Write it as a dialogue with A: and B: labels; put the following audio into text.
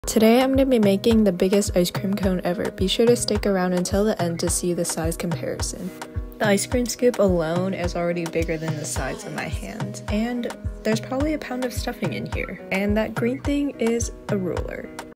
A: Today I'm going to be making the biggest ice cream cone ever. Be sure to stick around until the end to see the size comparison. The ice cream scoop alone is already bigger than the size of my hand, and there's probably a pound of stuffing in here. And that green thing is a ruler.